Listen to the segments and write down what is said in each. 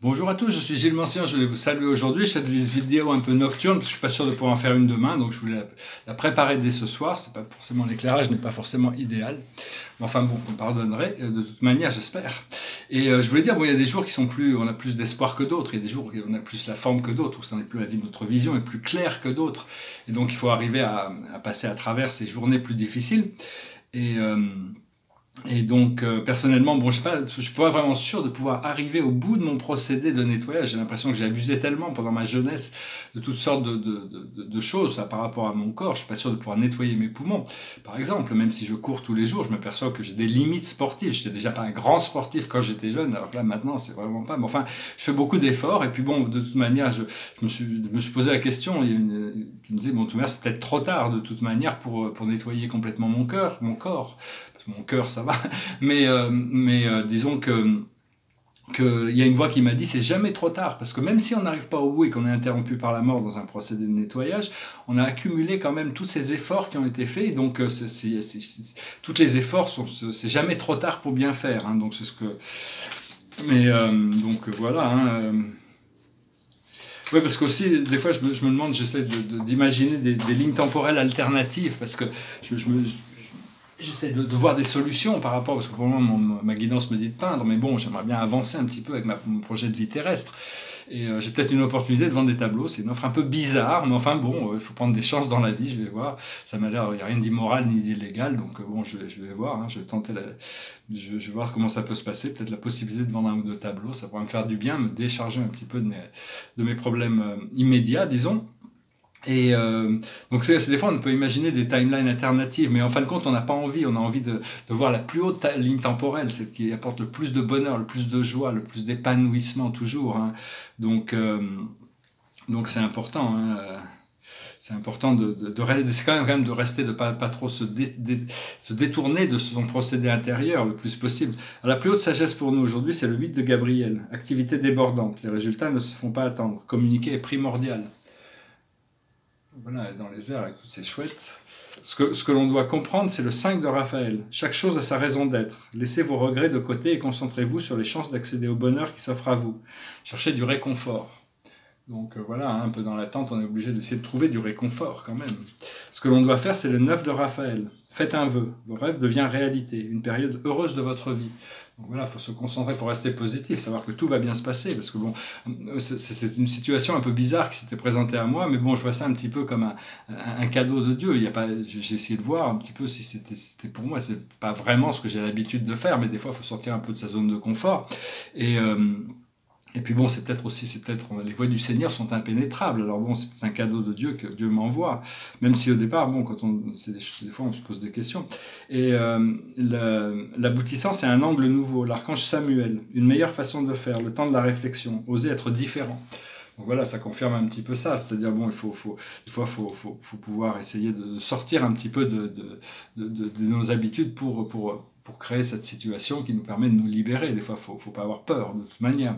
Bonjour à tous, je suis Gilles Mancien, je vais vous saluer aujourd'hui. Je fais des vidéos un peu nocturnes, parce que je ne suis pas sûr de pouvoir en faire une demain, donc je voulais la préparer dès ce soir. C'est pas forcément l'éclairage n'est pas forcément idéal. Mais enfin bon, vous me pardonnerez, de toute manière, j'espère. Et je voulais dire, bon, il y a des jours qui sont plus, on a plus d'espoir que d'autres, il y a des jours où on a plus la forme que d'autres, où ça n'est plus la vie de notre vision est plus claire que d'autres. Et donc il faut arriver à passer à travers ces journées plus difficiles. Et donc, personnellement, bon, je suis pas vraiment sûr de pouvoir arriver au bout de mon procédé de nettoyage. J'ai l'impression que j'ai abusé tellement pendant ma jeunesse de toutes sortes de choses ça, par rapport à mon corps. Je suis pas sûr de pouvoir nettoyer mes poumons. Par exemple, même si je cours tous les jours, je m'aperçois que j'ai des limites sportives. J'étais déjà pas un grand sportif quand j'étais jeune, alors que là, maintenant, c'est vraiment pas. Mais enfin, je fais beaucoup d'efforts. Et puis bon, de toute manière, je me suis posé la question. Il y a une qui me disait, bon, tout c'est peut-être trop tard de toute manière pour nettoyer complètement mon corps. Mon cœur, ça va, mais disons qu'il y a une voix qui m'a dit c'est jamais trop tard, parce que même si on n'arrive pas au bout et qu'on est interrompu par la mort dans un procédé de nettoyage, on a accumulé quand même tous ces efforts qui ont été faits, et donc tous les efforts, c'est jamais trop tard pour bien faire, hein, donc c'est ce que... Mais donc voilà... Hein, oui, parce qu'aussi, des fois, je me demande, j'essaie d'imaginer des lignes temporelles alternatives, parce que j'essaie de voir des solutions par rapport, parce que pour le moment, ma guidance me dit de peindre, mais bon, j'aimerais bien avancer un petit peu avec mon projet de vie terrestre. Et j'ai peut-être une opportunité de vendre des tableaux. C'est une offre un peu bizarre, mais enfin bon, il faut prendre des chances dans la vie, je vais voir. Ça m'a l'air, il n'y a rien d'immoral ni d'illégal, donc bon, je vais voir. Hein, je vais tenter, je vais voir comment ça peut se passer. Peut-être la possibilité de vendre un ou deux tableaux, ça pourrait me faire du bien, me décharger un petit peu de mes problèmes immédiats, disons. Et donc des fois on peut imaginer des timelines alternatives, mais en fin de compte on n'a pas envie, on a envie de voir la plus haute ligne temporelle, celle qui apporte le plus de bonheur, le plus de joie, le plus d'épanouissement toujours, hein. Donc c'est important, hein. C'est important c'est quand même de rester, de pas trop se détourner de son procédé intérieur le plus possible. Alors, la plus haute sagesse pour nous aujourd'hui, c'est le 8 de Gabriel, activité débordante, les résultats ne se font pas attendre, communiquer est primordial. Voilà, dans les airs avec toutes ces chouettes. Ce que l'on doit comprendre, c'est le 5 de Raphaël. Chaque chose a sa raison d'être. Laissez vos regrets de côté et concentrez-vous sur les chances d'accéder au bonheur qui s'offre à vous. Cherchez du réconfort. Donc voilà, un peu dans l'attente, on est obligé d'essayer de trouver du réconfort quand même. Ce que l'on doit faire, c'est le 9 de Raphaël. Faites un vœu. Vos rêves deviennent réalité. Une période heureuse de votre vie. Donc voilà, il faut se concentrer, il faut rester positif, savoir que tout va bien se passer, parce que bon, c'est une situation un peu bizarre qui s'était présentée à moi, mais bon, je vois ça un petit peu comme un cadeau de Dieu. Il y a pas, j'ai essayé de voir un petit peu si c'était pour moi, c'est pas vraiment ce que j'ai l'habitude de faire, mais des fois, il faut sortir un peu de sa zone de confort. Et puis bon, c'est peut-être les voies du Seigneur sont impénétrables. Alors bon, c'est un cadeau de Dieu que Dieu m'envoie. Même si au départ, bon, des fois on se pose des questions. Et l'aboutissant, c'est un angle nouveau. L'archange Samuel, une meilleure façon de faire, le temps de la réflexion, oser être différent. Donc voilà, ça confirme un petit peu ça. C'est-à-dire, bon, des fois, faut pouvoir essayer de sortir un petit peu de nos habitudes pour créer cette situation qui nous permet de nous libérer. Des fois, il ne faut pas avoir peur, de toute manière.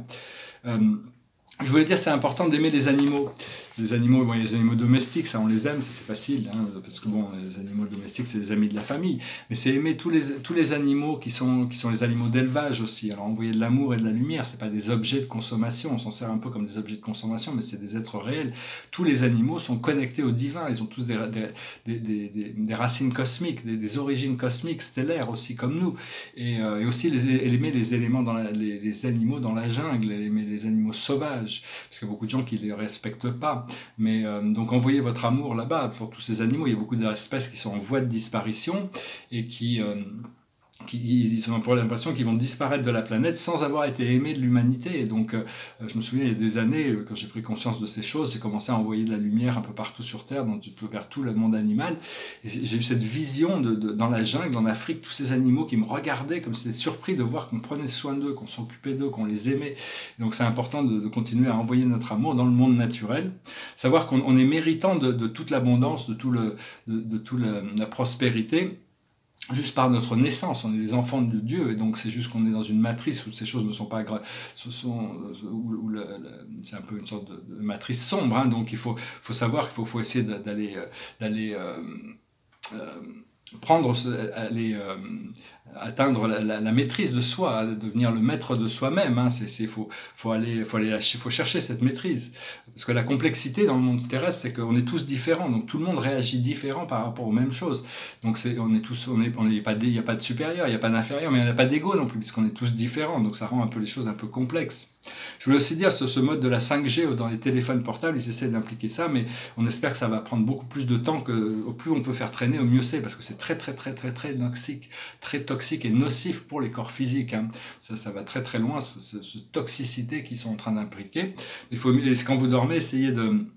Je voulais dire, c'est important d'aimer les animaux. Les animaux, bon, les animaux domestiques, ça on les aime, ça c'est facile, hein, parce que bon, les animaux domestiques c'est les amis de la famille. Mais c'est aimer tous les animaux qui sont les animaux d'élevage aussi. Alors envoyer de l'amour et de la lumière, c'est pas des objets de consommation. On s'en sert un peu comme des objets de consommation, mais c'est des êtres réels. Tous les animaux sont connectés au divin. Ils ont tous des racines cosmiques, des origines cosmiques, stellaires aussi comme nous. Et aussi aimer les éléments les animaux dans la jungle, aimer les animaux sauvages, parce qu'il y a beaucoup de gens qui les respectent pas. Mais donc envoyez votre amour là-bas pour tous ces animaux. Il y a beaucoup d'espèces qui sont en voie de disparition et qui ils ont l'impression qu'ils vont disparaître de la planète sans avoir été aimés de l'humanité. Et donc, je me souviens, il y a des années, quand j'ai pris conscience de ces choses, j'ai commencé à envoyer de la lumière un peu partout sur Terre, vers tout le monde animal. Et j'ai eu cette vision dans la jungle, en Afrique, tous ces animaux qui me regardaient comme c'était surpris de voir qu'on prenait soin d'eux, qu'on s'occupait d'eux, qu'on les aimait. Et donc, c'est important de continuer à envoyer notre amour dans le monde naturel. Savoir qu'on est méritant de toute l'abondance, de toute la prospérité, juste par notre naissance. On est des enfants de Dieu, et donc c'est juste qu'on est dans une matrice où ces choses ne sont pas graves, c'est un peu une sorte de matrice sombre, hein. Donc il faut savoir qu'il faut essayer d'aller atteindre la maîtrise de soi, devenir le maître de soi-même. Hein. Faut chercher cette maîtrise. Parce que la complexité dans le monde terrestre, c'est qu'on est tous différents. Donc tout le monde réagit différent par rapport aux mêmes choses. Donc il n'y a pas de supérieur, il n'y a pas d'inférieur, mais il n'y a pas d'ego non plus, puisqu'on est tous différents. Donc ça rend un peu les choses un peu complexes. Je voulais aussi dire, ce mode de la 5G dans les téléphones portables, ils essaient d'impliquer ça, mais on espère que ça va prendre beaucoup plus de temps, au plus on peut faire traîner, au mieux c'est, parce que c'est très toxique et nocif pour les corps physiques. Hein. Ça va très loin, cette toxicité qu'ils sont en train d'impliquer. Quand vous dormez, essayez de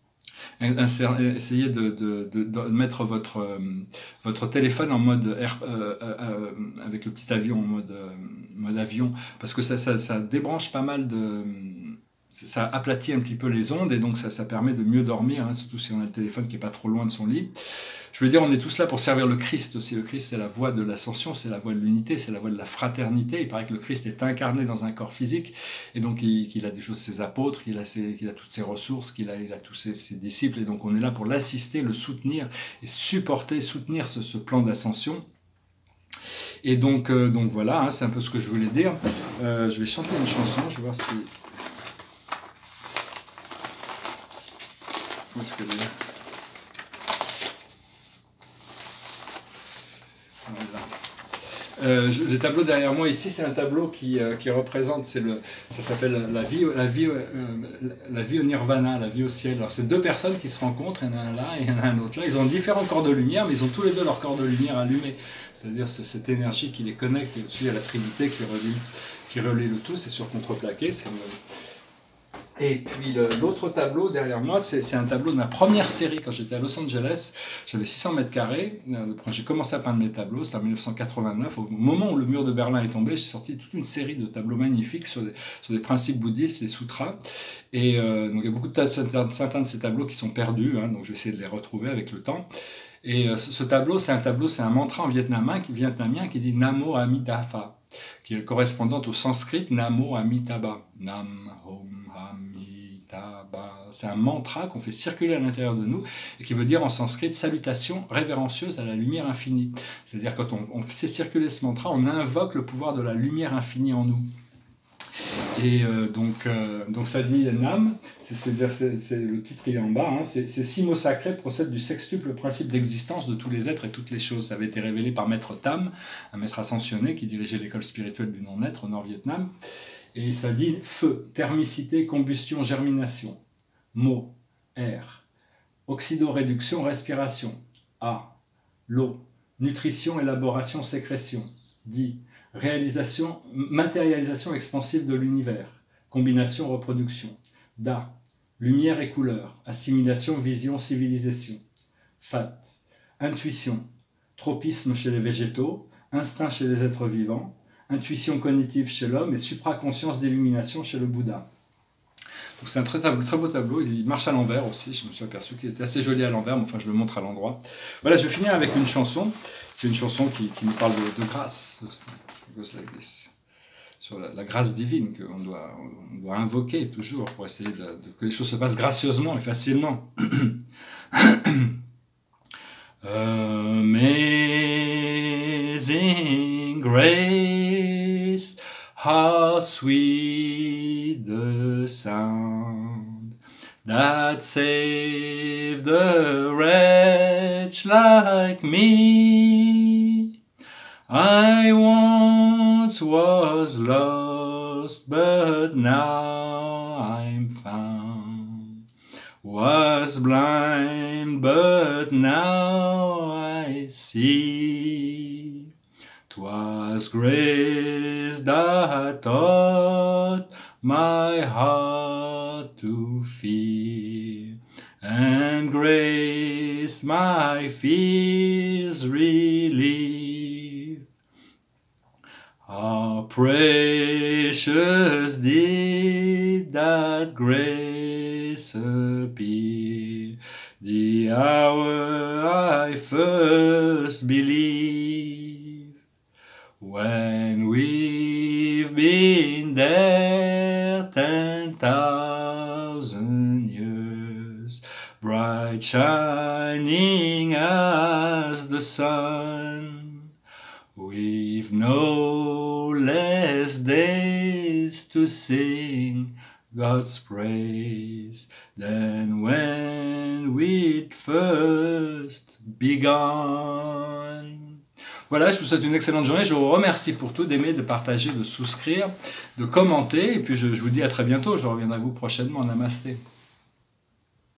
mettre votre téléphone en mode avec le petit avion en mode avion, parce que ça débranche pas mal ça aplatit un petit peu les ondes, et donc ça permet de mieux dormir, hein, surtout si on a le téléphone qui est pas trop loin de son lit. Je veux dire, on est tous là pour servir le Christ aussi. Le Christ, c'est la voie de l'ascension, c'est la voie de l'unité, c'est la voie de la fraternité. Il paraît que le Christ est incarné dans un corps physique, et donc qu'il a des choses, ses apôtres, qu'il a toutes ses ressources, qu'il a tous ses disciples, et donc on est là pour l'assister, le soutenir, et soutenir ce plan d'ascension. Et donc voilà, hein, c'est un peu ce que je voulais dire. Je vais chanter une chanson, je vais voir si... Où est-ce qu'elle est ? Le tableau derrière moi ici, c'est un tableau qui représente, ça s'appelle la vie au nirvana, la vie au ciel. Alors c'est deux personnes qui se rencontrent, il y en a un là et il y en a un autre là. Ils ont différents corps de lumière, mais ils ont tous les deux leur corps de lumière allumé. C'est-à-dire cette énergie qui les connecte, et au-dessus il y a la Trinité qui relie le tout, c'est sur contreplaqué. Et puis l'autre tableau derrière moi, c'est un tableau de ma première série quand j'étais à Los Angeles. J'avais 600 mètres carrés. Quand j'ai commencé à peindre mes tableaux, c'était en 1989. Au moment où le mur de Berlin est tombé, j'ai sorti toute une série de tableaux magnifiques sur des principes bouddhistes, les sutras. Et donc il y a beaucoup certains de ces tableaux qui sont perdus, hein, donc je vais essayer de les retrouver avec le temps. Et ce tableau, c'est un mantra en vietnamien qui dit Namo Amitabha, qui est correspondante au sanskrit Namo Amitabha. Nam Hom Amitabha. C'est un mantra qu'on fait circuler à l'intérieur de nous et qui veut dire en sanskrit salutation révérencieuse à la lumière infinie. C'est-à-dire quand on fait circuler ce mantra, on invoque le pouvoir de la lumière infinie en nous. Et donc ça dit Nam, le titre il est en bas, hein, ces 6 mots sacrés procèdent du sextuple principe d'existence de tous les êtres et toutes les choses. Ça avait été révélé par Maître Tam, un maître ascensionné qui dirigeait l'école spirituelle du non-être au Nord-Vietnam. Et ça dit feu, thermicité, combustion, germination. Mot, air. Oxydoréduction, respiration. A, l'eau. Nutrition, élaboration, sécrétion. Dit matérialisation expansive de l'univers, combination, reproduction. Da, lumière et couleur, assimilation, vision, civilisation. Fat, intuition, tropisme chez les végétaux, instinct chez les êtres vivants, intuition cognitive chez l'homme et supraconscience d'illumination chez le Bouddha. Donc c'est un très beau tableau, il marche à l'envers aussi, je me suis aperçu qu'il était assez joli à l'envers, mais enfin je le montre à l'endroit. Voilà, je vais finir avec une chanson, c'est une chanson qui nous parle de grâce, sur la grâce divine qu'on doit invoquer toujours pour essayer que les choses se passent gracieusement et facilement. Amazing grace, how sweet the sound that saved a wretch like me. I once was lost, but now I'm found. Was blind, but now I see. 'Twas grace that taught my heart to fear, and grace my fears relieved. How precious did that grace appear, the hour I first believed. When we've been there 10,000 years, bright shining as the sun, we've no less days to sing God's praise than when we'd first begun. Voilà, je vous souhaite une excellente journée. Je vous remercie pour tout, d'aimer, de partager, de souscrire, de commenter. Et puis je vous dis à très bientôt. Je reviendrai à vous prochainement. Namasté.